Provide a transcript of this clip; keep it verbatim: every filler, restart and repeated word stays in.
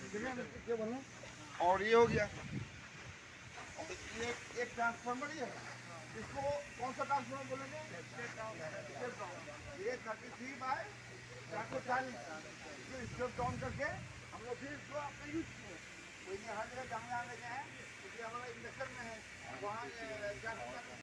और ये हो गया, और ये एक ट्रांसफार्मर ही है, इसको कौन सा ट्रांसफार्मर बोलेंगे? ये थर्टी थ्री बाय चार सौ चालीस स्टेप डाउन करके हम लोग फिर इसको अपने यूज किए। कोई हर जगह जहाँ जहाँ ले गए हैं, क्योंकि हमारा इंडक्शन में है वहाँ